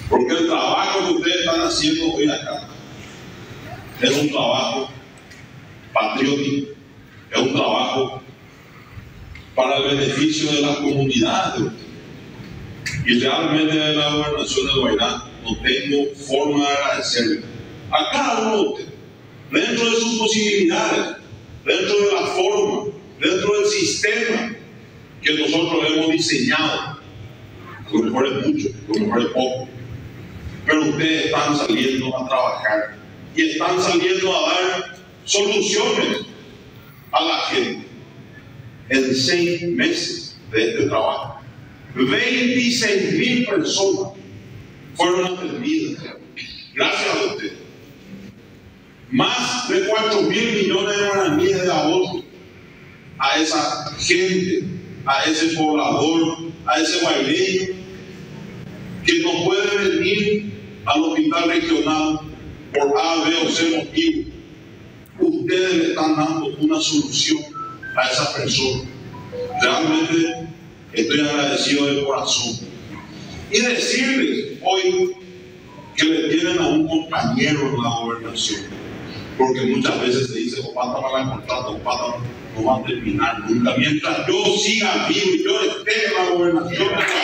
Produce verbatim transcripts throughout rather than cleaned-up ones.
Porque el trabajo que ustedes están haciendo hoy acá es un trabajo patriótico, es un trabajo para el beneficio de las comunidades de ustedes. Y realmente de la gobernación de Guairá no tengo forma de agradecerle a cada uno de ustedes, dentro de sus posibilidades, dentro de la forma, dentro del sistema que nosotros hemos diseñado. A lo mejor es mucho, a lo mejor es poco, pero ustedes están saliendo a trabajar y están saliendo a dar soluciones a la gente. En seis meses de este trabajo, veintiséis mil personas fueron atendidas gracias a ustedes. Más de cuatro mil millones de guaraníes de ahorro a esa gente, a ese poblador, a ese guaireño que no puede venir al hospital regional por A, B o C motivo. Ustedes le están dando una solución a esa persona. Realmente estoy agradecido de corazón. Y decirles hoy que le tienen a un compañero en la gobernación, porque muchas veces se dice, Opata va a contratar, Opata no va a terminar nunca. Mientras yo siga vivo y yo esté en la gobernación,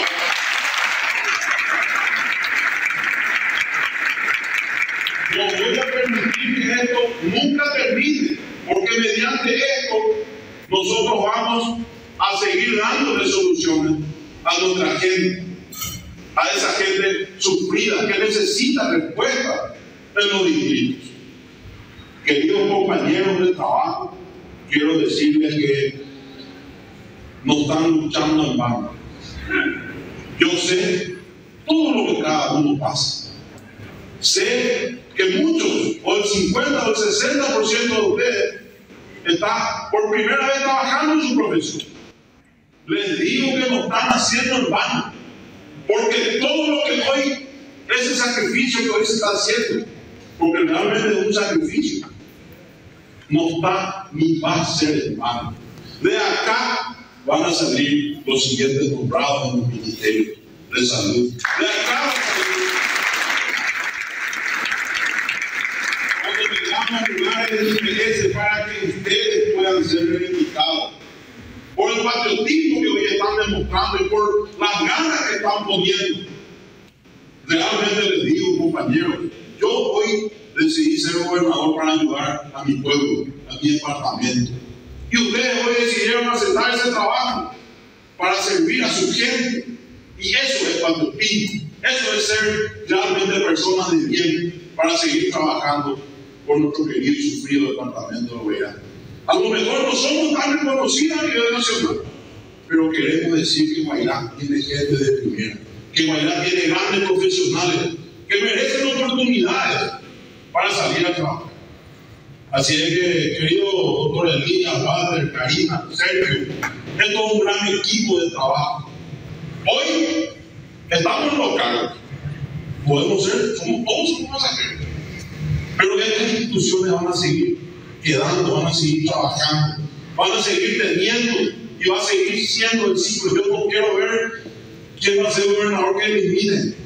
no voy a permitir que esto nunca termine, porque mediante esto nosotros vamos a seguir dándole soluciones a nuestra gente, a esa gente sufrida que necesita respuesta en los distritos. Queridos compañeros de trabajo, quiero decirles que no están luchando en vano. Yo sé todo lo que cada uno pasa. Sé que muchos, o el cincuenta o el sesenta por ciento de ustedes, está por primera vez trabajando en su profesión. Les digo que no están haciendo en vano, porque todo lo que hoy, ese sacrificio que hoy se está haciendo, porque realmente es un sacrificio, no está ni va a ser en vano. De acá van a salir los siguientes nombrados en los ministerios de salud. De acá van a salir. Cuando tengamos lugares de interés para que ustedes puedan ser reivindicados por el patriotismo que hoy están demostrando y por las ganas que están poniendo. Realmente les digo, compañeros, yo hoy decidí ser gobernador para ayudar a mi pueblo, a mi departamento. Y ustedes hoy decidieron aceptar ese trabajo para servir a su gente. Y eso es patriotismo, eso es ser realmente personas de bien para seguir trabajando por nuestro querido y sufrido departamento de Guairá. A lo mejor no somos tan reconocidos a nivel nacional, pero queremos decir que Guairá tiene gente de primera, que Guairá tiene grandes profesionales que merecen oportunidades para salir a trabajar. Así es que, querido doctor Elías, Walter, Karina, Sergio, es todo un gran equipo de trabajo. Hoy estamos en los cargos, podemos ser, somos todos somos pasajeros, pero estas instituciones van a seguir quedando, van a seguir trabajando, van a seguir teniendo y va a seguir siendo el ciclo. Yo no quiero ver quién va a ser gobernador que elimine.